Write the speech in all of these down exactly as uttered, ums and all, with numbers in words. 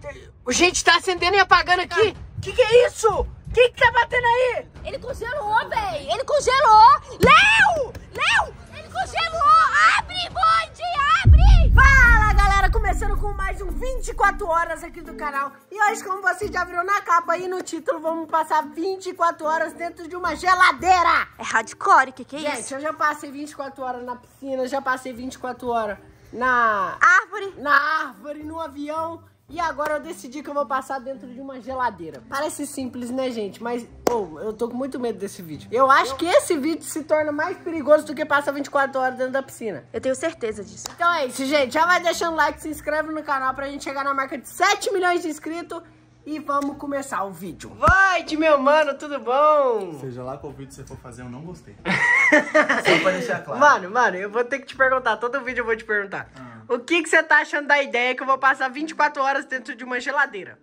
Gente, tá acendendo e apagando aqui. Que que é isso? Quem que tá batendo aí? Ele congelou, velho. Ele congelou. Léo! Léo! Ele congelou. Abre, bonde, abre! Fala, galera. Começando com mais um vinte e quatro horas aqui do canal. E hoje, como vocês já viram na capa aí no título, vamos passar vinte e quatro horas dentro de uma geladeira. É hardcore, que que é Gente, isso? eu já passei vinte e quatro horas na piscina, já passei vinte e quatro horas na Árvore. na árvore, no avião. E agora eu decidi que eu vou passar dentro de uma geladeira. Parece simples, né, gente? Mas, oh, eu tô com muito medo desse vídeo. Eu acho que esse vídeo se torna mais perigoso do que passar vinte e quatro horas dentro da piscina. Eu tenho certeza disso. Então é isso, gente. Já vai deixando like, se inscreve no canal pra gente chegar na marca de sete milhões de inscritos. E vamos começar o vídeo. Vai, meu mano, tudo bom? Seja lá qual vídeo você for fazer, eu não gostei. Só pra deixar claro. Mano, mano, eu vou ter que te perguntar. Todo vídeo eu vou te perguntar. Ah. O que, que você tá achando da ideia que eu vou passar vinte e quatro horas dentro de uma geladeira?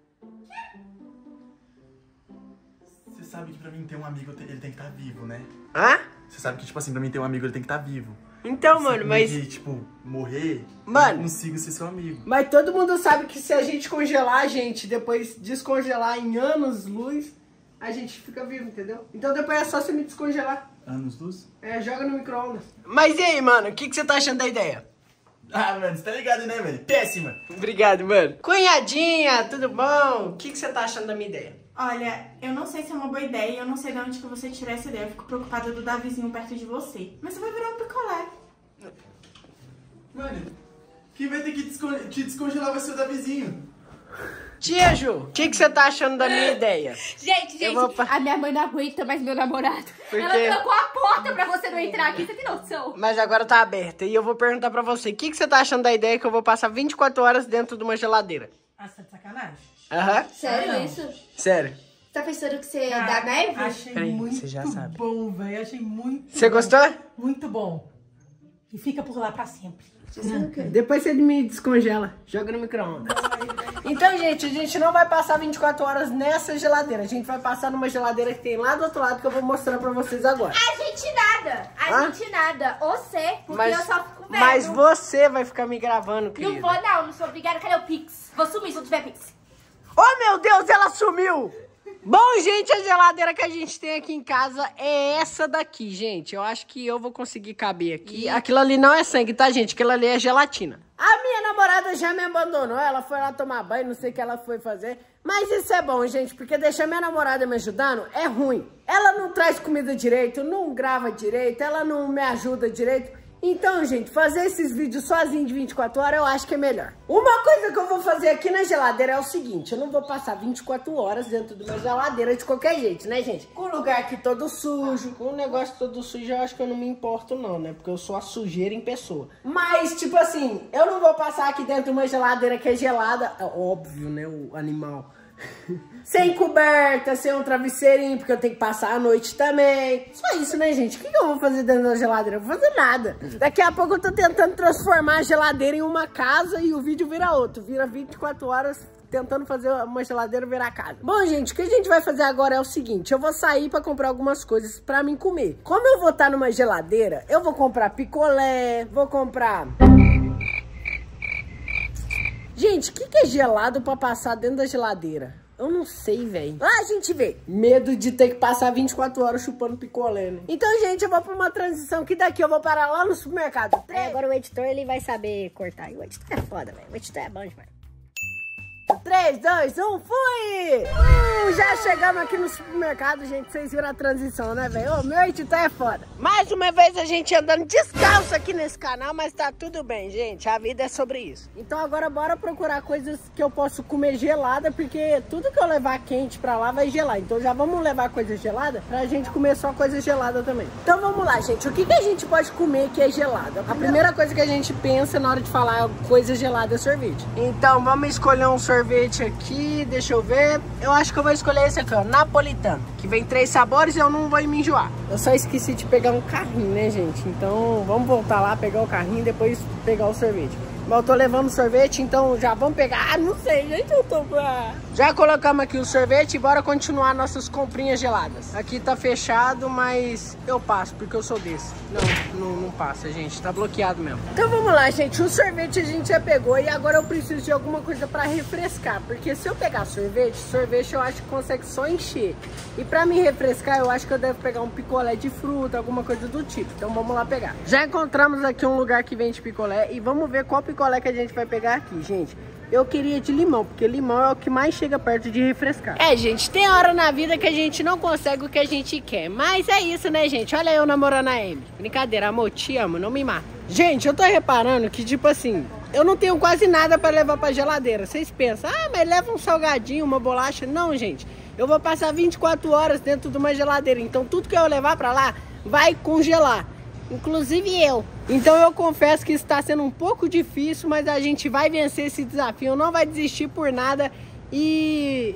Você sabe que pra mim ter um amigo, ele tem que estar vivo, né? Hã? Você sabe que, tipo assim, pra mim ter um amigo, ele tem que estar vivo. Então, Se mano, mas... Que, tipo, morrer, mano, eu não consigo ser seu amigo. Mas todo mundo sabe que se a gente congelar a gente, depois descongelar em anos-luz, a gente fica vivo, entendeu? Então depois é só você me descongelar. Anos-luz? É, joga no micro-ondas. Mas e aí, mano, o que, que você tá achando da ideia? Ah, mano, você tá ligado, né, velho? Péssima! Obrigado, mano. Cunhadinha, tudo bom? O que, que você tá achando da minha ideia? Olha, eu não sei se é uma boa ideia, eu não sei de onde que você tirou essa ideia. Eu fico preocupada do Davizinho perto de você. Mas você vai virar um picolé. Mano, quem vai ter que descon te descongelar vai ser o Davizinho. Tia Ju, o que, que você tá achando da minha ideia? Gente, gente, vou... a minha mãe não aguenta mais meu namorado. Por Ela quê? trancou a porta pra você não entrar aqui, você tem noção? Mas agora tá aberta e eu vou perguntar pra você. O que, que você tá achando da ideia que eu vou passar vinte e quatro horas dentro de uma geladeira? Ah, você tá de sacanagem? Aham. Sério não. isso? Sério. Tá pensando que você Cara, dá neve? Achei Peraí, muito você já sabe. bom, velho. Achei muito Você bom. gostou? Muito bom. E fica por lá pra sempre. Depois você me descongela, joga no micro-ondas. Então, gente, a gente não vai passar vinte e quatro horas nessa geladeira. A gente vai passar numa geladeira que tem lá do outro lado que eu vou mostrar pra vocês agora. A gente nada. A Hã? gente nada. Você, porque Mas, eu só fico vendo. mas você vai ficar me gravando, querida. Não vou não, não sou obrigada. Cadê o Pix? Vou sumir se não tiver Pix. Oh, meu Deus, ela sumiu! Bom, gente, a geladeira que a gente tem aqui em casa é essa daqui, gente. Eu acho que eu vou conseguir caber aqui. Aquilo ali não é sangue, tá, gente? Aquilo ali é gelatina. A minha namorada já me abandonou. Ela foi lá tomar banho, não sei o que ela foi fazer. Mas isso é bom, gente, porque deixar minha namorada me ajudando é ruim. Ela não traz comida direito, não grava direito, ela não me ajuda direito. Então, gente, fazer esses vídeos sozinho de vinte e quatro horas eu acho que é melhor. Uma coisa que eu vou fazer aqui na geladeira é o seguinte: eu não vou passar vinte e quatro horas dentro de uma geladeira de qualquer jeito, né, gente? Com o lugar aqui todo sujo, com o negócio todo sujo, eu acho que eu não me importo não, né? Porque eu sou a sujeira em pessoa. Mas, tipo assim, eu não vou passar aqui dentro de uma geladeira que é gelada. É óbvio, né, o animal. Sem coberta, sem um travesseirinho, porque eu tenho que passar a noite também. Só isso, né, gente? O que eu vou fazer dentro da geladeira? Eu vou fazer nada. Daqui a pouco eu tô tentando transformar a geladeira em uma casa e o vídeo vira outro. Vira vinte e quatro horas tentando fazer uma geladeira virar casa. Bom, gente, o que a gente vai fazer agora é o seguinte: eu vou sair pra comprar algumas coisas pra mim comer. Como eu vou estar numa geladeira, eu vou comprar picolé, vou comprar... Gente, o que, que é gelado pra passar dentro da geladeira? Eu não sei, velho. Lá a gente vê. Medo de ter que passar vinte e quatro horas chupando picolé, né? Então, gente, eu vou pra uma transição que daqui eu vou parar lá no supermercado. É, agora o editor, ele vai saber cortar. E o editor é foda, velho. O editor é bom demais. três, dois, um, fui! Uh, já chegamos aqui no supermercado, gente. Vocês viram a transição, né, velho? O meu editor é foda. Mais uma vez a gente andando descalço aqui nesse canal, mas tá tudo bem, gente. A vida é sobre isso. Então agora bora procurar coisas que eu posso comer gelada, porque tudo que eu levar quente pra lá vai gelar. Então já vamos levar coisa gelada pra gente comer só coisa gelada também. Então vamos lá, gente. O que, que a gente pode comer que é gelado? A primeira coisa que a gente pensa na hora de falar coisa gelada é sorvete. Então vamos escolher um sorvete sorvete aqui, deixa eu ver. Eu acho que eu vou escolher esse aqui, ó, napolitano. Que vem três sabores e eu não vou me enjoar. Eu só esqueci de pegar um carrinho, né, gente? Então vamos voltar lá, pegar o carrinho e depois pegar o sorvete. Mas eu tô levando sorvete, então já vamos pegar. Ah, não sei, gente, eu tô... Ah. Já colocamos aqui o sorvete e bora continuar nossas comprinhas geladas. Aqui tá fechado, mas eu passo, porque eu sou desse. Não, não, não passa, gente. Tá bloqueado mesmo. Então vamos lá, gente. O sorvete a gente já pegou e agora eu preciso de alguma coisa pra refrescar. Porque se eu pegar sorvete, sorvete eu acho que consegue só encher. E pra me refrescar, eu acho que eu devo pegar um picolé de fruta, alguma coisa do tipo. Então vamos lá pegar. Já encontramos aqui um lugar que vende picolé e vamos ver qual picolé que a gente vai pegar aqui, gente. Eu queria de limão, porque limão é o que mais chega perto de refrescar. É, gente, tem hora na vida que a gente não consegue o que a gente quer. Mas é isso, né, gente? Olha eu namorando a Amy. Brincadeira, amor, te amo, não me mata. Gente, eu tô reparando que, tipo assim, eu não tenho quase nada pra levar pra geladeira. Vocês pensam, ah, mas leva um salgadinho, uma bolacha. Não, gente. Eu vou passar vinte e quatro horas dentro de uma geladeira. Então, tudo que eu levar pra lá vai congelar. Inclusive eu. Então eu confesso que está sendo um pouco difícil, mas a gente vai vencer esse desafio, não vai desistir por nada. E...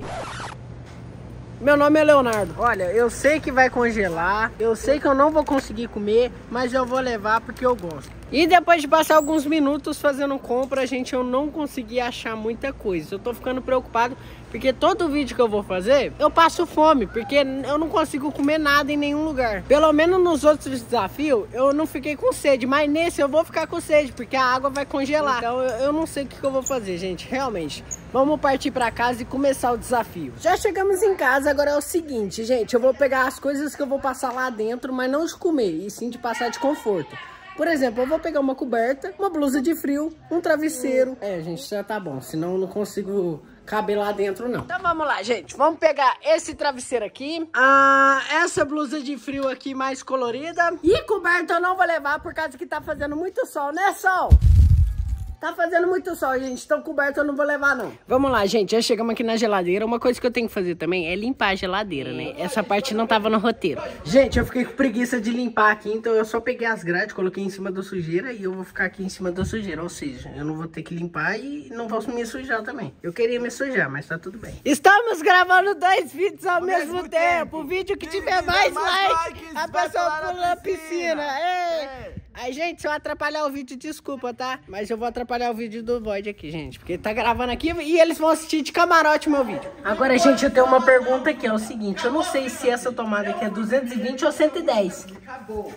meu nome é Leonardo. Olha, eu sei que vai congelar, eu sei que eu não vou conseguir comer, mas eu vou levar porque eu gosto. E depois de passar alguns minutos fazendo compra, gente, eu não consegui achar muita coisa. Eu tô ficando preocupado porque todo vídeo que eu vou fazer, eu passo fome, porque eu não consigo comer nada em nenhum lugar. Pelo menos nos outros desafios, eu não fiquei com sede, mas nesse eu vou ficar com sede, porque a água vai congelar. Então eu, eu não sei o que, que eu vou fazer, gente, realmente. Vamos partir pra casa e começar o desafio. Já chegamos em casa, agora é o seguinte, gente, eu vou pegar as coisas que eu vou passar lá dentro, mas não de comer, e sim de passar de conforto. Por exemplo, eu vou pegar uma coberta, uma blusa de frio, um travesseiro. É, gente, já tá bom, senão eu não consigo caber lá dentro, não. Então vamos lá, gente. Vamos pegar esse travesseiro aqui, ah, essa blusa de frio aqui mais colorida. E coberta eu não vou levar por causa que tá fazendo muito sol, né, sol? Tá fazendo muito sol, gente, então coberto eu não vou levar, não. Vamos lá, gente, já chegamos aqui na geladeira. Uma coisa que eu tenho que fazer também é limpar a geladeira, né? Essa parte não tava no roteiro. Gente, eu fiquei com preguiça de limpar aqui, então eu só peguei as grades, coloquei em cima da sujeira e eu vou ficar aqui em cima da sujeira. Ou seja, eu não vou ter que limpar e não posso me sujar também. Eu queria me sujar, mas tá tudo bem. Estamos gravando dois vídeos ao, ao mesmo, mesmo tempo. tempo. O vídeo que tiver mais, mais likes, like, a pessoa pula na piscina. piscina. É. Aí, gente, se eu atrapalhar o vídeo, desculpa, tá? Mas eu vou atrapalhar o vídeo do Void aqui, gente. Porque tá gravando aqui e eles vão assistir de camarote o meu vídeo. Agora, gente, eu tenho uma pergunta aqui. É o seguinte, eu não sei se essa tomada aqui é duzentos e vinte ou cento e dez. Acabou.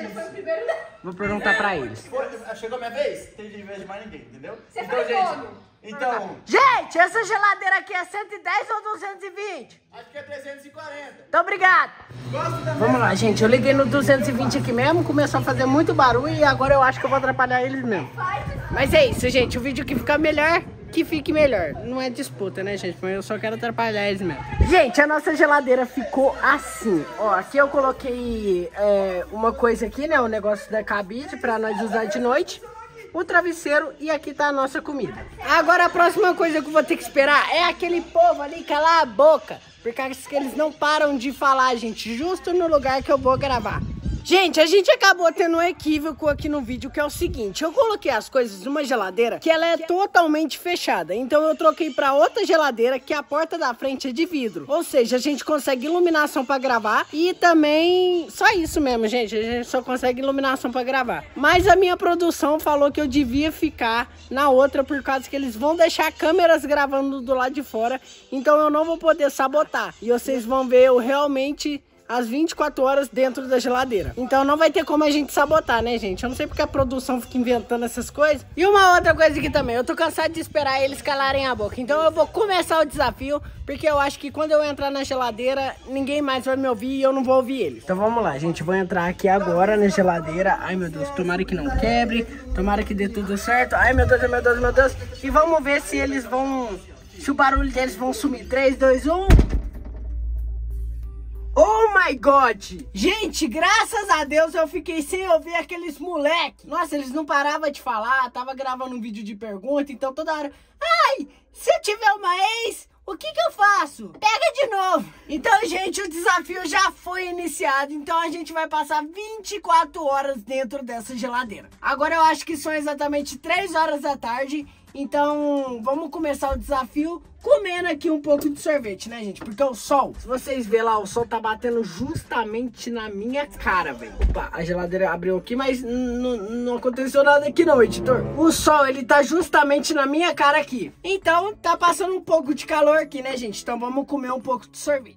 Vou perguntar pra eles. Chegou a minha vez? Tem de vez de mais ninguém, entendeu? Você então, gente... Então... Gente, essa geladeira aqui é cento e dez ou duzentos e vinte? Acho que é trezentos e quarenta. Muito obrigado. Vamos lá, gente. Eu liguei no duzentos e vinte aqui mesmo. Começou a fazer muito barulho e agora eu acho que eu vou atrapalhar eles mesmo. Mas é isso, gente. O vídeo que ficar melhor, que fique melhor. Não é disputa, né, gente? Mas eu só quero atrapalhar eles mesmo. Gente, a nossa geladeira ficou assim. Ó, aqui eu coloquei é, uma coisa aqui, né? O negócio da cabide pra nós usar de noite. O travesseiro e aqui tá a nossa comida. Agora a próxima coisa que eu vou ter que esperar é aquele povo ali calar a boca. Porque eles não param de falar, gente, justo no lugar que eu vou gravar. Gente, a gente acabou tendo um equívoco aqui no vídeo, que é o seguinte. Eu coloquei as coisas numa geladeira que ela é totalmente fechada. Então eu troquei pra outra geladeira que a porta da frente é de vidro. Ou seja, a gente consegue iluminação pra gravar e também... só isso mesmo, gente. A gente só consegue iluminação pra gravar. Mas a minha produção falou que eu devia ficar na outra por causa que eles vão deixar câmeras gravando do lado de fora. Então eu não vou poder sabotar. E vocês vão ver eu realmente... às vinte e quatro horas dentro da geladeira. Então não vai ter como a gente sabotar, né, gente? Eu não sei porque a produção fica inventando essas coisas. E uma outra coisa aqui também, eu tô cansado de esperar eles calarem a boca. Então eu vou começar o desafio, porque eu acho que quando eu entrar na geladeira, ninguém mais vai me ouvir e eu não vou ouvir eles. Então vamos lá, gente. Vou entrar aqui agora na geladeira. Ai, meu Deus, tomara que não quebre. Tomara que dê tudo certo. Ai, meu Deus, meu Deus, meu Deus. E vamos ver se eles vão... se o barulho deles vão sumir. três, dois, um... Oh my God! Gente, graças a Deus eu fiquei sem ouvir aqueles moleques. Nossa, eles não paravam de falar. Tava gravando um vídeo de pergunta, então toda hora... ai, se eu tiver uma ex, o que que eu faço? Pega de novo. Então, gente, o desafio já foi iniciado. Então a gente vai passar vinte e quatro horas dentro dessa geladeira. Agora eu acho que são exatamente três horas da tarde. Então, vamos começar o desafio comendo aqui um pouco de sorvete, né, gente? Porque o sol, se vocês verem lá, o sol tá batendo justamente na minha cara, velho. Opa, a geladeira abriu aqui, mas não aconteceu nada aqui não, editor. O sol, ele tá justamente na minha cara aqui. Então, tá passando um pouco de calor aqui, né, gente? Então, vamos comer um pouco de sorvete.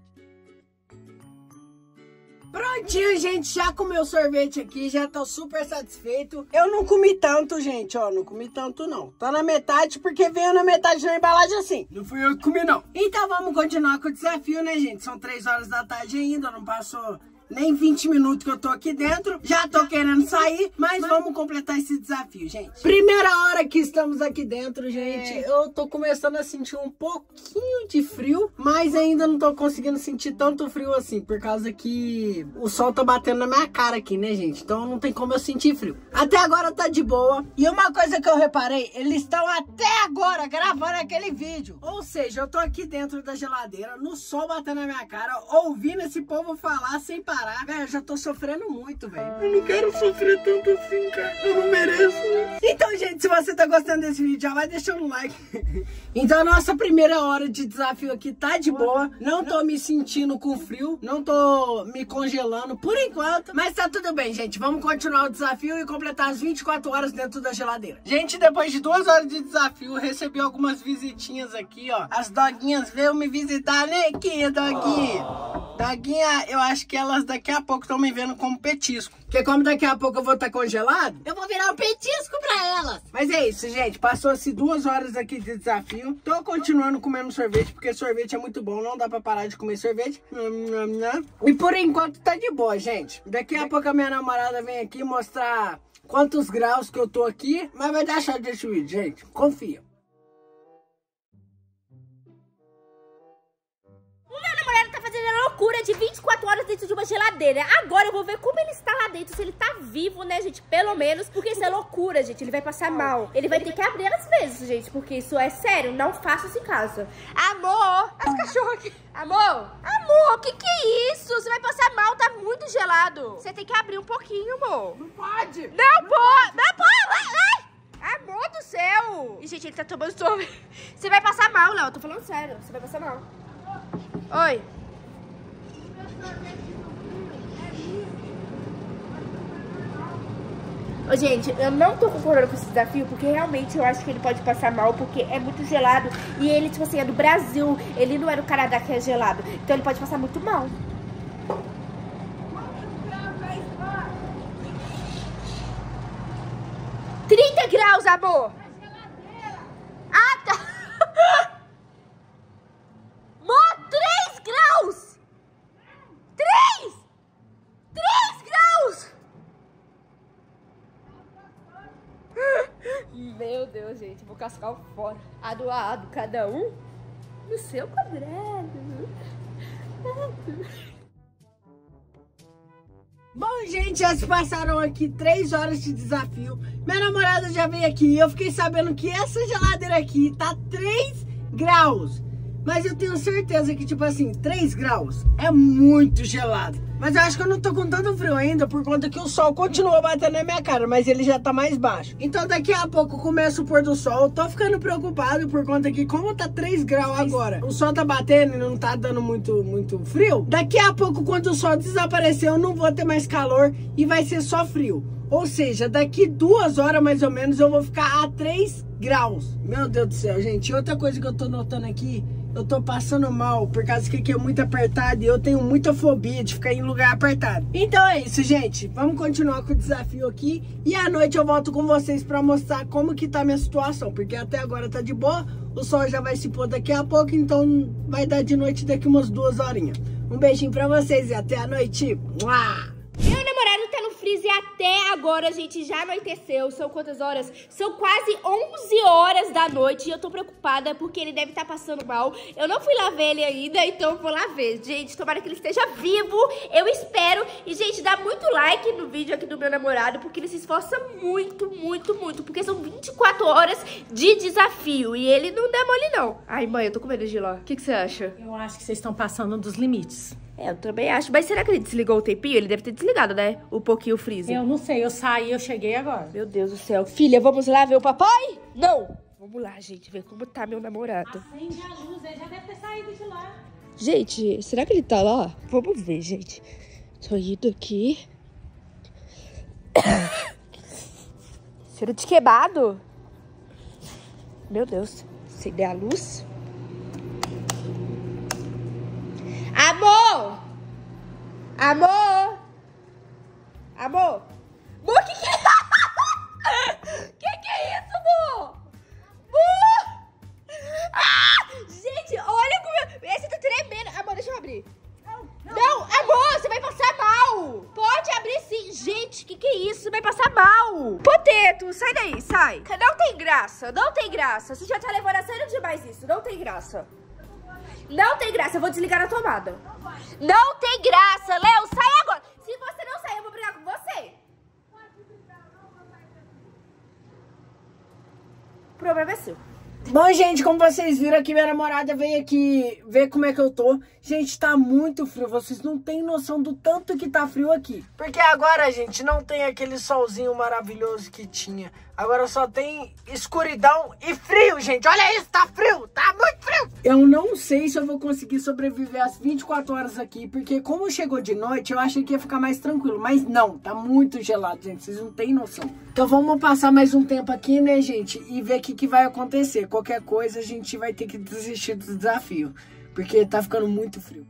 Prontinho, gente, já comeu sorvete aqui, já tô super satisfeito. Eu não comi tanto, gente, ó, não comi tanto não. Tá na metade porque veio na metade da embalagem assim. Não fui eu que comi não. Então vamos continuar com o desafio, né, gente? São três horas da tarde ainda, não passou nem vinte minutos que eu tô aqui dentro. Já tô querendo sair, mas vamos completar esse desafio, gente. Primeira hora que estamos aqui dentro, gente, é. eu tô começando a sentir um pouquinho de frio, mas ainda não tô conseguindo sentir tanto frio assim, por causa que o sol tá batendo na minha cara aqui, né, gente? Então não tem como eu sentir frio. Até agora tá de boa. E uma coisa que eu reparei, eles estão até agora gravando aquele vídeo. Ou seja, eu tô aqui dentro da geladeira, no sol batendo na minha cara, ouvindo esse povo falar sem parar. Velho, eu já tô sofrendo muito, velho. Eu não quero sofrer tanto assim, cara. Eu não mereço. Então, gente, se você tá gostando desse vídeo, já vai deixando um like. Então, a nossa primeira hora de desafio aqui tá de boa. Não tô me sentindo com frio. Não tô me congelando por enquanto. Mas tá tudo bem, gente. Vamos continuar o desafio e completar as vinte e quatro horas dentro da geladeira. Gente, depois de duas horas de desafio, recebi algumas visitinhas aqui, ó. As doguinhas veio me visitar, né? Que doguinha? Doguinha, eu acho que elas daqui a pouco estão me vendo como petisco. Porque como daqui a pouco eu vou estar congelado, eu vou virar um petisco pra elas. Mas é isso, gente. Passou-se duas horas aqui de desafio. Tô continuando comendo sorvete, porque sorvete é muito bom. Não dá pra parar de comer sorvete. E por enquanto tá de boa, gente. Daqui a pouco a minha namorada vem aqui mostrar quantos graus que eu tô aqui. Mas vai dar certo desse vídeo, gente. Confia. Loucura de vinte e quatro horas dentro de uma geladeira. Agora eu vou ver como ele está lá dentro, se ele tá vivo, né, gente? Pelo menos, porque isso é loucura, gente. Ele vai passar mal. Ele vai ter que abrir às vezes, gente, porque isso é sério. Não faça isso em casa. Amor! As cachorras aqui. Amor! Amor, o que que é isso? Você vai passar mal, tá muito gelado. Você tem que abrir um pouquinho, amor. Não pode! Não, não pode! Não pode! Ai! Amor do céu! E, gente, ele tá tomando sorvete. Você vai passar mal, Léo. Eu tô falando sério. Você vai passar mal. Oi. Ô, gente, eu não tô concordando com esse desafio, porque realmente eu acho que ele pode passar mal, porque é muito gelado. E ele, tipo assim, é do Brasil. Ele não é do Canadá, que é gelado. Então ele pode passar muito mal. trinta graus, amor! Ah, tá! Amor, três graus! três! três graus! Meu Deus, gente, vou cascar o fora. Adoado, cada um no seu quadrado. Bom, gente, já se passaram aqui três horas de desafio. Minha namorada já veio aqui e eu fiquei sabendo que essa geladeira aqui tá três graus. Mas eu tenho certeza que, tipo assim, três graus é muito gelado. Mas eu acho que eu não tô com tanto frio ainda, por conta que o sol continua batendo na minha cara, mas ele já tá mais baixo. Então daqui a pouco começa o pôr do sol. Tô ficando preocupado por conta que, como tá três graus agora, o sol tá batendo e não tá dando muito, muito frio. Daqui a pouco, quando o sol desaparecer, eu não vou ter mais calor e vai ser só frio. Ou seja, daqui duas horas mais ou menos eu vou ficar a três graus. Meu Deus do céu, gente. E outra coisa que eu tô notando aqui, eu tô passando mal por causa que aqui é muito apertado e eu tenho muita fobia de ficar em lugar apertado. Então é isso, gente. Vamos continuar com o desafio aqui e à noite eu volto com vocês pra mostrar como que tá a minha situação, porque até agora tá de boa, o sol já vai se pôr daqui a pouco, então vai dar de noite daqui umas duas horinhas. Um beijinho pra vocês e até a noite. Mua! Meu namorado tá no freezer até agora, gente, já anoiteceu. São quantas horas? São quase onze horas da noite e eu tô preocupada porque ele deve estar passando mal. Eu não fui lá ver ele ainda, então eu vou lá ver. Gente, tomara que ele esteja vivo, eu espero. E, gente, dá muito like no vídeo aqui do meu namorado, porque ele se esforça muito, muito, muito. Porque são vinte e quatro horas de desafio e ele não dá mole, não. Ai, mãe, eu tô com medo de ir lá. O que que você acha? Eu acho que vocês estão passando dos limites. É, eu também acho. Mas será que ele desligou o tempinho? Ele deve ter desligado, né? Um pouquinho o freezer. Eu não sei, eu saí, eu cheguei agora. Meu Deus do céu. Filha, vamos lá ver o papai? Não! Vamos lá, gente, ver como tá meu namorado. Acende a luz, ele já deve ter saído de lá. Gente, será que ele tá lá? Vamos ver, gente. Tô indo aqui. Cheiro de queimado. Meu Deus. Acender a luz. Amor! Amor! Amor! Amor, que que é? Que que é isso, amor? Amor! Ah! Gente, olha como eu... Esse tá tremendo. Amor, deixa eu abrir. Não, não, amor, você vai passar mal. Pode abrir sim. Gente, que que é isso? Você vai passar mal. Poteto, sai daí, sai. Não tem graça, não tem graça. Você já tá levando a sério demais isso. Não tem graça. Não tem graça, eu vou desligar a tomada. Não tem graça, Léo, sai agora. Se você não sair, eu vou brigar com você. O problema é seu. Bom, gente, como vocês viram aqui, minha namorada veio aqui ver como é que eu tô. Gente, tá muito frio, vocês não têm noção do tanto que tá frio aqui. Porque agora, gente, não tem aquele solzinho maravilhoso que tinha. Agora só tem escuridão e frio, gente. Olha isso, tá frio, tá muito frio. Eu não sei se eu vou conseguir sobreviver as vinte e quatro horas aqui, porque como chegou de noite, eu achei que ia ficar mais tranquilo. Mas não, tá muito gelado, gente, vocês não têm noção. Então vamos passar mais um tempo aqui, né, gente, e ver o que, que vai acontecer. Qualquer coisa, a gente vai ter que desistir do desafio, porque tá ficando muito frio.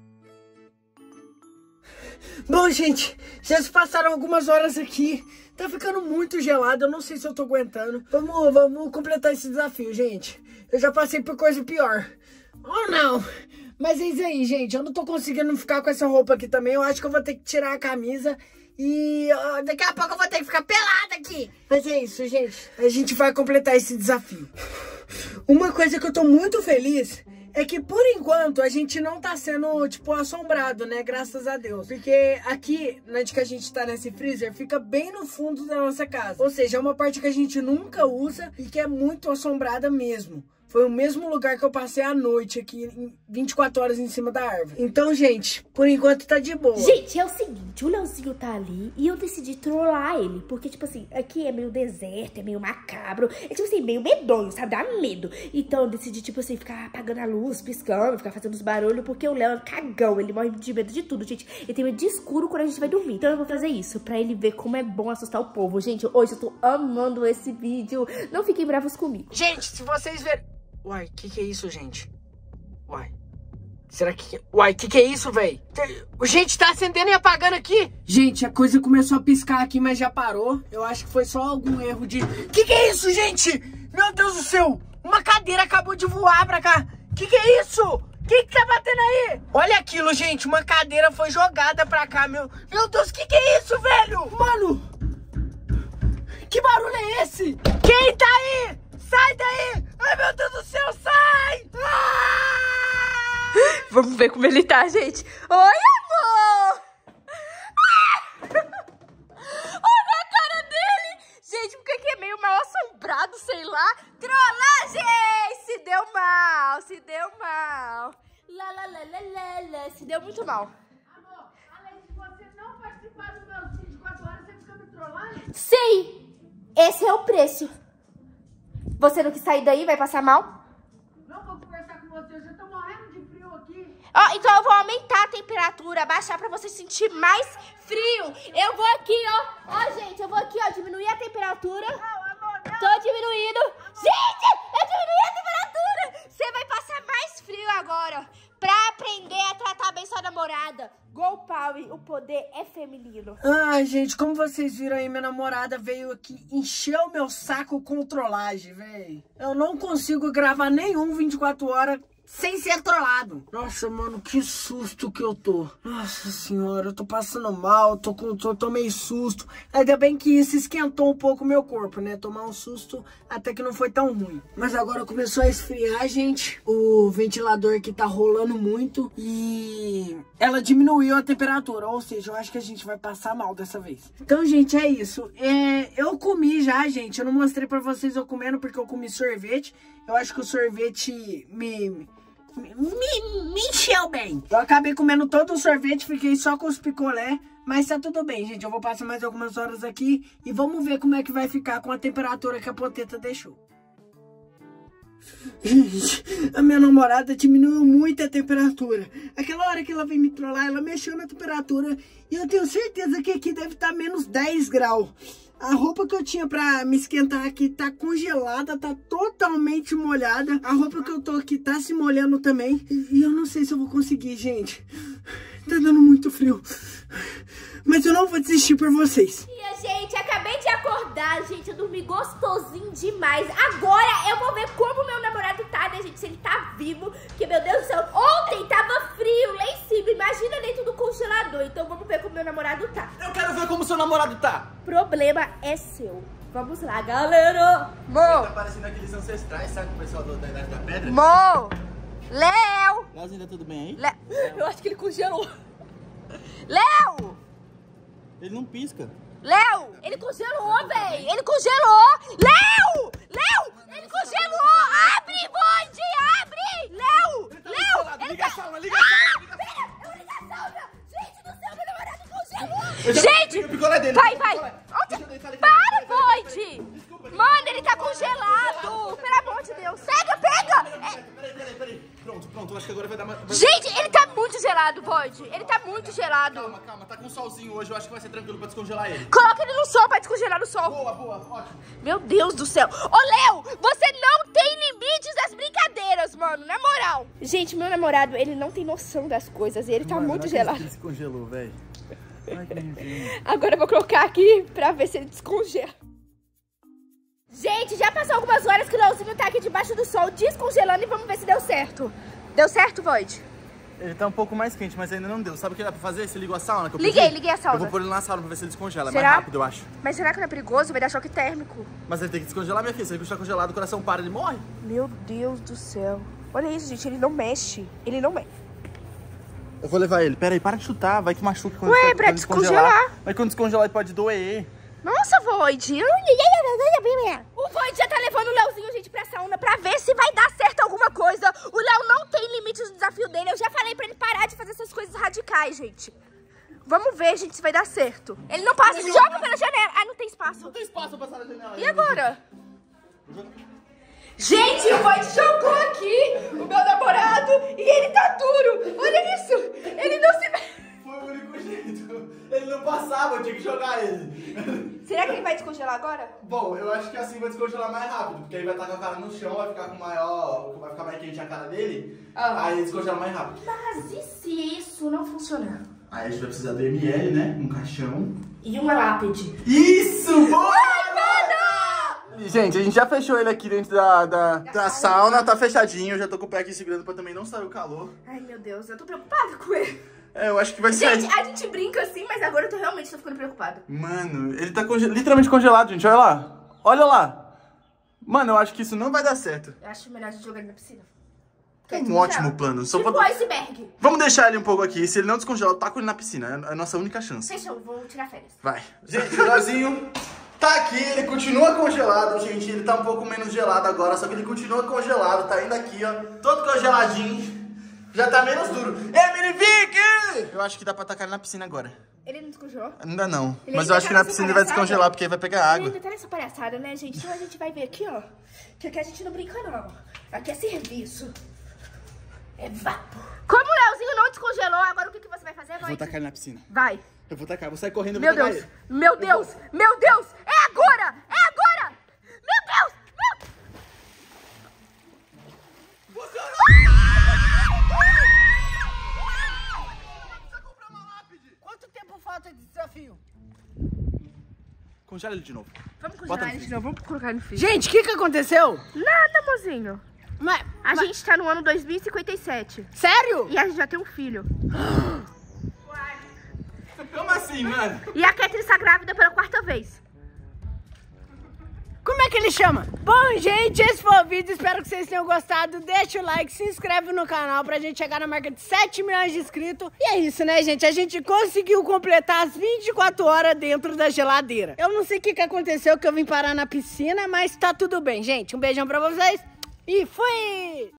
Bom, gente, já se passaram algumas horas aqui. Tá ficando muito gelado, eu não sei se eu tô aguentando. Vamos, vamos completar esse desafio, gente. Eu já passei por coisa pior. Oh, não. Mas é isso aí, gente. Eu não tô conseguindo ficar com essa roupa aqui também. Eu acho que eu vou ter que tirar a camisa. E uh, daqui a pouco eu vou ter que ficar pelada aqui. Mas é isso, gente. A gente vai completar esse desafio. Uma coisa que eu tô muito feliz é que, por enquanto, a gente não tá sendo, tipo, assombrado, né? Graças a Deus. Porque aqui, onde que a gente tá nesse freezer, fica bem no fundo da nossa casa. Ou seja, é uma parte que a gente nunca usa e que é muito assombrada mesmo. Foi o mesmo lugar que eu passei a noite aqui, em vinte e quatro horas em cima da árvore. Então, gente, por enquanto tá de boa. Gente, é o seguinte, o Leozinho tá ali e eu decidi trollar ele. Porque, tipo assim, aqui é meio deserto, é meio macabro. É, tipo assim, meio medonho, sabe? Dá medo. Então, eu decidi, tipo assim, ficar apagando a luz, piscando, ficar fazendo os barulhos. Porque o Léo é cagão, ele morre de medo de tudo, gente. Ele tem medo de escuro quando a gente vai dormir. Então, eu vou fazer isso pra ele ver como é bom assustar o povo. Gente, hoje eu tô amando esse vídeo. Não fiquem bravos comigo. Gente, se vocês verem... Uai, que que é isso, gente? Uai. Será que... Uai, que que é isso, velho? Gente, tá acendendo e apagando aqui. Gente, a coisa começou a piscar aqui, mas já parou. Eu acho que foi só algum erro de... Que que é isso, gente? Meu Deus do céu. Uma cadeira acabou de voar pra cá. Que que é isso? Que que tá batendo aí? Olha aquilo, gente. Uma cadeira foi jogada pra cá, meu... Meu Deus, que que é isso, velho? Mano. Que barulho é esse? Quem tá aí? Sai daí! Ai, meu Deus do céu, sai! Ah! Vamos ver como ele tá, gente. Oi, amor! Ah! Olha a cara dele! Gente, porque que é meio mal assombrado, sei lá. Trollagem! Se deu mal, se deu mal. Lá, lá, lá, lá, lá, lá. Se deu muito mal. Amor, além de você não participar do meu vinte e quatro horas, você fica me trollando? Sim! Esse é o preço. Você não quis sair daí? Vai passar mal? Não vou conversar com você, eu já tô morrendo de frio aqui. Ó, oh, então eu vou aumentar a temperatura, baixar pra você sentir mais frio. Eu vou aqui, ó. Ó, gente, eu vou aqui, ó, diminuir a temperatura. Não, amor, não. Tô diminuindo. Amor. Gente, eu diminuí a temperatura. Você vai passar mais frio agora. Pra aprender a tratar bem sua namorada. Go Power, o poder é feminino. Ai, gente, como vocês viram aí, minha namorada veio aqui encher o meu saco com trollagem, velho. Eu não consigo gravar nenhum vinte e quatro horas sem ser trollado. Nossa, mano, que susto que eu tô. Nossa senhora, eu tô passando mal, tô com tô, tô meio susto. Ainda bem que isso esquentou um pouco o meu corpo, né? Tomar um susto até que não foi tão ruim. Mas agora começou a esfriar, gente. O ventilador aqui tá rolando muito e ela diminuiu a temperatura, ou seja, eu acho que a gente vai passar mal dessa vez. Então, gente, é isso. É, eu comi já, gente. Eu não mostrei pra vocês eu comendo porque eu comi sorvete. Eu acho que o sorvete me... Me, me, me encheu bem. Eu acabei comendo todo o sorvete, fiquei só com os picolé, mas tá tudo bem, gente. Eu vou passar mais algumas horas aqui e vamos ver como é que vai ficar com a temperatura que a poteta deixou. Gente, a minha namorada diminuiu muito a temperatura. Aquela hora que ela veio me trollar, ela mexeu na temperatura. E eu tenho certeza que aqui deve estar menos dez graus. A roupa que eu tinha pra me esquentar aqui tá congelada, tá totalmente molhada. A roupa que eu tô aqui tá se molhando também. E eu não sei se eu vou conseguir, gente. Tá dando muito frio. Mas eu não vou desistir por vocês. Minha gente, acabei de acordar, gente. Eu dormi gostosinho demais. Agora eu vou ver como meu namorado tá, né, gente? Se ele tá vivo. Porque, meu Deus do céu, ontem tava frio lá em cima. Imagina dentro do congelador. Então vamos ver como meu namorado tá. Eu quero ver como seu namorado tá. Problema é seu. Vamos lá, galera. Mo! Tá parecendo aqueles ancestrais, sabe? O pessoal da Idade da Pedra. Mo! Léo! Leozinho, tá tudo bem aí? Le... Eu acho que ele congelou. Léo! Ele não pisca. Léo! Ele congelou, véi! Ele congelou! Léo! Léo! Ele congelou! Abre, Void! Abre! Léo! Léo! Ele Liga tá... a sauna, liga a sauna, liga a sauna. Pera, eu vou ligar a sauna! Gente do céu, meu namorado congelou! Eu já Gente! peguei o picolé dele. Vai, o vai! picolé. Onde... Deixa eu deitar ali. Para, Void! Mano, ele tá congelado! Pelo amor de Deus! Pega, pega! É... Peraí, peraí, peraí. Pronto, pronto. Acho que agora vai dar mais... Gente, ele tá muito gelado, Void! Ele tá muito gelado! Calma, calma. Tá com solzinho hoje. Eu acho que vai ser tranquilo pra descongelar ele. Coloca ele no sol pra descongelar no sol! Boa, boa. Ótimo. Meu Deus do céu. Ô, Léo, você não tem limites das brincadeiras, mano. Na moral. Gente, meu namorado, ele não tem noção das coisas. Ele tá Mano, muito não gelado. acredito que ele se congelou, velho. Ai, que nervinho. Agora eu vou colocar aqui pra ver se ele descongela. Gente, já passou algumas horas que o Leozinho tá aqui debaixo do sol descongelando e vamos ver se deu certo. Deu certo, Void? Ele tá um pouco mais quente, mas ainda não deu. Sabe o que dá pra fazer? Você ligou a sauna? Que eu Liguei, pedi? liguei a sauna. Eu vou pôr ele na sauna pra ver se ele descongela. É Será? mais rápido, eu acho. Mas será que não é perigoso? Vai dar choque térmico. Mas ele tem que descongelar, minha filha. Se ele continuar congelado, o coração para, ele morre. Meu Deus do céu. Olha isso, gente. Ele não mexe. Ele não mexe. Eu vou levar ele. Pera aí, para de chutar. Vai que machuca quando, Ué, quando pra descongelar. Vai quando descongelar ele pode doer. Nossa, Void. O Void já tá levando o Leozinho, gente, pra sauna pra ver se vai dar certo alguma coisa. O Léo não tem limites no desafio dele. Eu já falei pra ele parar de fazer essas coisas radicais, gente. Vamos ver, gente, se vai dar certo. Ele não passa, joga pela janela. Ah, não tem espaço. Não tem espaço pra passar na janela. E agora? Gente, o Void jogou aqui o meu namorado e ele tá duro. Olha isso. Ele não se... Foi o único jeito. Ele não passava, eu tinha que jogar ele. Será que ele vai descongelar agora? Bom, eu acho que assim vai descongelar mais rápido, porque aí vai estar com a cara no chão, vai ficar com maior. Vai ficar mais quente a cara dele. Ah. Aí descongela mais rápido. Mas e se isso não funcionar? Aí a gente vai precisar do M L, né? Um caixão. E uma lápide. Isso! Boa! Gente, a gente já fechou ele aqui dentro da, da, da, da sauna, tá fechadinho. Eu já tô com o pé aqui segurando pra também não sair o calor. Ai, meu Deus, eu tô preocupada com ele. É, eu acho que vai ser... Gente, a gente brinca assim, mas agora eu tô realmente tô ficando preocupada. Mano, ele tá conge... literalmente congelado, gente. Olha lá. Olha lá. Mano, eu acho que isso não vai dar certo. Eu acho melhor a gente jogar ele na piscina. É um ótimo plano. Só Tipo vou... iceberg. Vamos deixar ele um pouco aqui. Se ele não descongelar, eu taco ele na piscina. É a nossa única chance. Fechou, vou tirar férias. Vai. Gente, o Leozinho tá aqui. Ele continua congelado, gente. Ele tá um pouco menos gelado agora. Só que ele continua congelado. Tá ainda aqui, ó. Todo congeladinho. Já tá menos duro. Ei, Minivic! Eu acho que dá pra tacar ele na piscina agora. Ele não descongelou? Ainda não. Ele Mas ainda eu acho tá que na nessa piscina ele vai palhaçada? descongelar, porque aí vai pegar água. Ele ainda tá nessa palhaçada, né, gente? Então a gente vai ver aqui, ó. Que aqui a gente não brinca, não. Aqui é serviço. É vapo. Como o Leozinho não descongelou, agora o que, que você vai fazer? Eu Vai. vou tacar ele na piscina. Vai. Eu vou tacar, vou sair correndo e Meu vou tacar Deus, ele. meu Deus, meu Deus. É agora, é agora. Meu Deus, meu... Quanto tempo falta de desafio? Congela ele de novo. Vamos Bota congelar no ele de freezer. novo, vamos colocar no freezer. Gente, o que que aconteceu? Nada, mozinho. Mas, A mas- gente tá no ano dois mil e cinquenta e sete. Sério? E a gente já tem um filho. Como assim, mano? E a Catherine está grávida pela quarta vez. Como é que ele chama? Bom, gente, esse foi o vídeo. Espero que vocês tenham gostado. Deixa o like, se inscreve no canal pra gente chegar na marca de sete milhões de inscritos. E é isso, né, gente? A gente conseguiu completar as vinte e quatro horas dentro da geladeira. Eu não sei o que, que aconteceu, que eu vim parar na piscina, mas tá tudo bem, gente. Um beijão pra vocês e fui!